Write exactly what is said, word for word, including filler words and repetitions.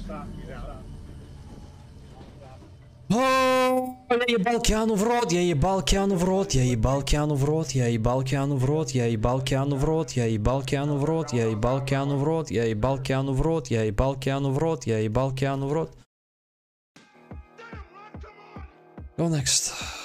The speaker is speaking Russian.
О, я ебал Киану в рот, я ебал Киану в рот, я ебал Киану в рот, я ебал Киану в рот, я ебал Киану в рот, я ебал Киану в рот, я ебал Киану в рот, я ебал Киану в рот, я ебал Киану в рот, я ебал Киану в рот. Go next.